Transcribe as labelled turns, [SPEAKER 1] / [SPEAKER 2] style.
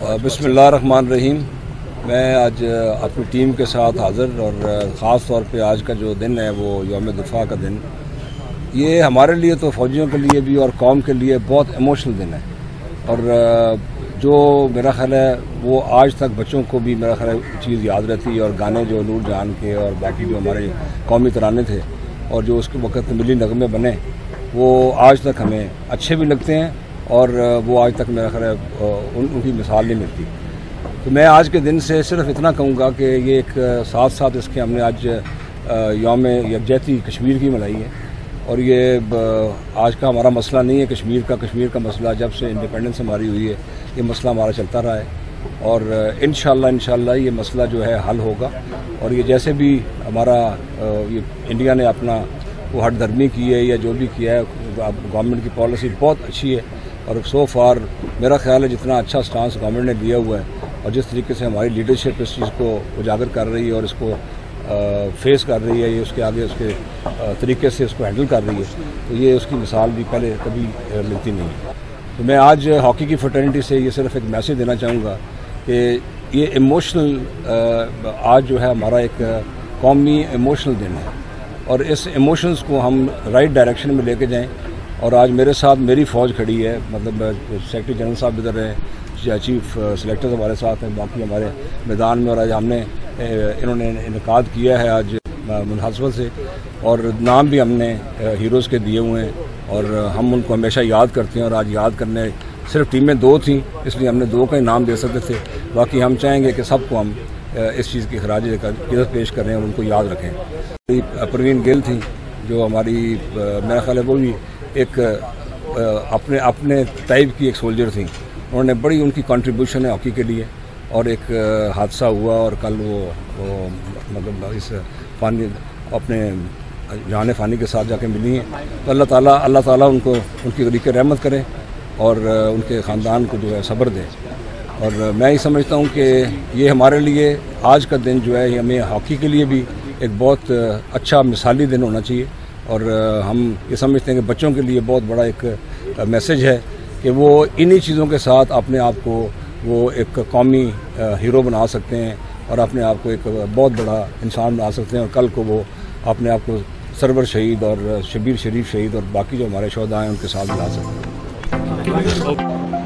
[SPEAKER 1] बिस्मिल्लाहिर्रहमानिर्रहीम। मैं आज अपनी टीम के साथ हाज़िर और ख़ास तौर पे आज का जो दिन है वो यौम दिफ़ा का दिन। ये हमारे लिए तो फ़ौजियों के लिए भी और कौम के लिए बहुत इमोशनल दिन है और जो मेरा ख़्याल है वो आज तक बच्चों को भी मेरा ख़्याल चीज़ याद रहती है। और गाने जो नूर जहान के और बाकी जो हमारे कौमी तराने थे और जो उसके वक़्त मिली नगमे बने वो आज तक हमें अच्छे भी लगते हैं और वो आज तक मेरा ख्याल है उनकी मिसाल नहीं मिलती। तो मैं आज के दिन से सिर्फ इतना कहूँगा कि ये एक साथ साथ इसके हमने आज यौम यकजहती कश्मीर की मनाई है और ये आज का हमारा मसला नहीं है कश्मीर का मसला जब से इंडिपेंडेंस हमारी हुई है ये मसला हमारा चलता रहा है और इंशाअल्लाह ये मसला जो है हल होगा। और ये जैसे भी हमारा ये इंडिया ने अपना वो हटधर्मी की है या जो भी किया है गवर्नमेंट की पॉलिसी बहुत अच्छी है और सो फार मेरा ख्याल है जितना अच्छा स्टांस गवर्नमेंट ने लिया हुआ है और जिस तरीके से हमारी लीडरशिप इस चीज़ को उजागर कर रही है और इसको फेस कर रही है, ये उसके आगे उसके तरीके से इसको हैंडल कर रही है, तो ये उसकी मिसाल भी पहले कभी मिलती नहीं है। तो मैं आज हॉकी की फ्रेटर्निटी से ये सिर्फ एक मैसेज देना चाहूँगा कि ये इमोशनल आज जो है हमारा एक कौमी इमोशनल दिन है और इस इमोशंस को हम राइट डायरेक्शन में लेके जाएं। और आज मेरे साथ मेरी फ़ौज खड़ी है, मतलब सेक्रेटरी जनरल साहब इधर हैं, चीफ सेलेक्टर हमारे साथ हैं, बाकी हमारे मैदान में। और आज हमने इन्होंने इनकाद किया है आज मुनासिबत से और नाम भी हमने हीरोज़ के दिए हुए हैं और हम उनको हमेशा याद करते हैं। और आज याद करने सिर्फ टीमें 2 थीं इसलिए हमने 2 का ही नाम दे सकते थे, बाकी हम चाहेंगे कि सबको हम इस चीज़ की खराज इज़्ज़त पेश करें और उनको याद रखें। परवीन गिल थी जो हमारी मेरा ख्याल है वो भी एक अपने टाइप की एक सोल्जर थी, उन्होंने बड़ी उनकी कंट्रीब्यूशन है हॉकी के लिए। और एक हादसा हुआ और कल वो मतलब इस फानी अपने जाने फानी के साथ जाके मिली हैं, तो अल्लाह ताला उनको उनकी गरीक़ रहमत करें और उनके ख़ानदान को जो है सब्र दें। और मैं ये समझता हूँ कि ये हमारे लिए आज का दिन जो है हमें हॉकी के लिए भी एक बहुत अच्छा मिसाली दिन होना चाहिए। और हम ये समझते हैं कि बच्चों के लिए बहुत बड़ा एक मैसेज है कि वो इन्हीं चीज़ों के साथ अपने आप को वो एक कौमी हीरो बना सकते हैं और अपने आप को एक बहुत बड़ा इंसान बना सकते हैं और कल को वो अपने आप को सरवर शहीद और शबीर शरीफ शहीद और बाकी जो हमारे शोहदा हैं उनके साथ मिला सकते हैं।